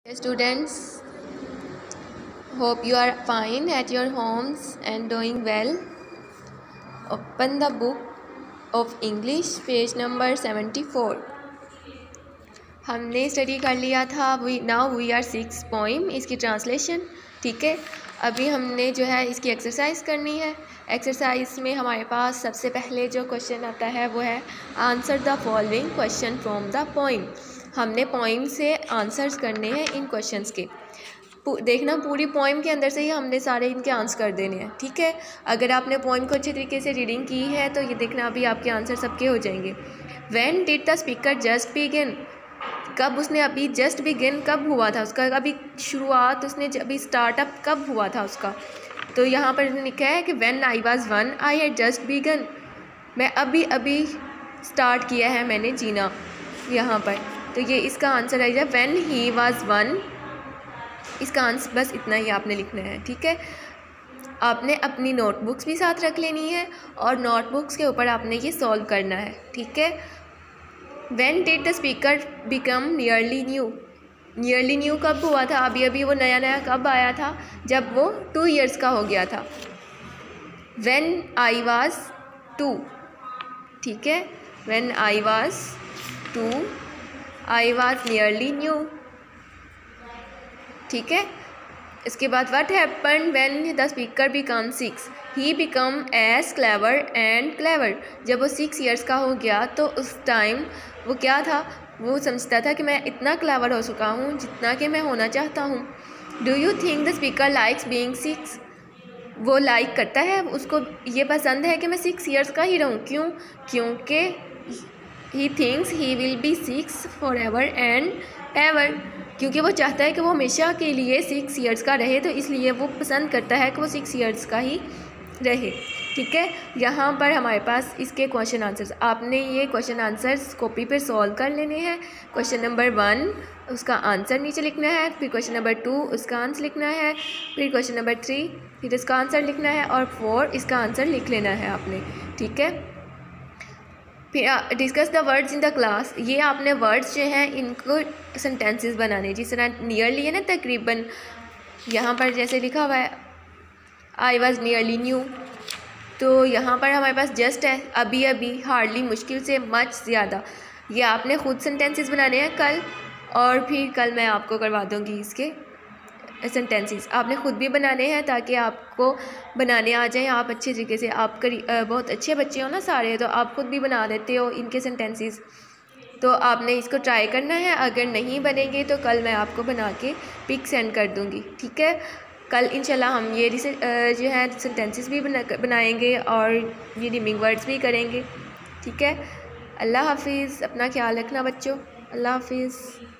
Students, hope you are fine at your homes and doing well. Open the book of English, page number 74. हमने study कर लिया था now we are 6 poem, इसकी translation. ठीक है, अभी हमने जो है इसकी एक्सरसाइज करनी है। एक्सरसाइज में हमारे पास सबसे पहले जो क्वेश्चन आता है वो है answer the following question from the poem. हमने पोइम से आंसर्स करने हैं इन क्वेश्चंस के। देखना, पूरी पोइम के अंदर से ही हमने सारे इनके आंसर कर देने हैं। ठीक है, अगर आपने पोइम को अच्छे तरीके से रीडिंग की है तो ये देखना अभी आपके आंसर सबके हो जाएंगे। When did the speaker just begin, कब उसने अभी जस्ट बिगिन कब हुआ था उसका, अभी शुरुआत उसने अभी स्टार्टअप कब हुआ था उसका। तो यहाँ पर लिखा है कि when I was 1 I had just begun, मैं अभी अभी स्टार्ट किया है मैंने जीना यहाँ पर। तो ये इसका आंसर आएगा व्हेन ही वाज 1। इसका आंसर बस इतना ही आपने लिखना है। ठीक है, आपने अपनी नोटबुक्स भी साथ रख लेनी है और नोटबुक्स के ऊपर आपने ये सॉल्व करना है। ठीक है, when did the speaker become nearly new, nearly new कब हुआ था, अभी अभी वो नया नया कब आया था, जब वो 2 इयर्स का हो गया था। व्हेन आई वाज 2, ठीक है, when I was 2 I was nearly new. ठीक है, इसके बाद what happen when the speaker become 6, he become as clever and clever, जब वो 6 इयर्स का हो गया तो उस टाइम वो क्या था, वो समझता था कि मैं इतना क्लेवर हो चुका हूँ जितना कि मैं होना चाहता हूँ। Do you think the speaker likes being 6, वो लाइक करता है, उसको ये पसंद है कि मैं 6 इयर्स का ही रहूँ। क्यों? क्योंकि he thinks he will be 6 for ever and ever, क्योंकि वो चाहता है कि वो हमेशा के लिए 6 इयर्स का रहे, तो इसलिए वो पसंद करता है कि वो 6 इयर्स का ही रहे। ठीक है, यहाँ पर हमारे पास इसके क्वेश्चन आंसर्स, आपने ये क्वेश्चन आंसर्स कॉपी पे सॉल्व कर लेने हैं। क्वेश्चन नंबर 1 उसका आंसर नीचे लिखना है, फिर क्वेश्चन नंबर 2 उसका आंसर लिखना है, फिर क्वेश्चन नंबर 3 फिर इसका आंसर लिखना है, और 4 इसका आंसर लिख लेना है आपने। ठीक है, फिर discuss the words in the class, ये आपने वर्ड्स जो हैं इनको सेंटेंसेस बनाने, जिस तरह नियरली है ना तकरीबन, यहाँ पर जैसे लिखा हुआ है आई वॉज नियरली न्यू, तो यहाँ पर हमारे पास जस्ट है, अभी अभी, हार्डली मुश्किल से, मच ज़्यादा। ये आपने ख़ुद सेंटेंसेस बनाने हैं कल, और फिर कल मैं आपको करवा दूँगी इसके सेंटेंसेस। आपने ख़ुद भी बनाने हैं ताकि आपको बनाने आ जाएं आप अच्छे तरीके से। आप बहुत अच्छे बच्चे हो ना सारे, तो आप ख़ुद भी बना देते हो इनके सेंटेंसेस, तो आपने इसको ट्राई करना है। अगर नहीं बनेंगे तो कल मैं आपको बना के पिक सेंड कर दूँगी। ठीक है, कल इंशाल्लाह हम ये जो है सेंटेंसेस भी बनाएंगे और ये रिमिंग वर्ड्स भी करेंगे। ठीक है, अल्लाह हाफिज़, अपना ख्याल रखना बच्चों, अल्लाह हाफिज़।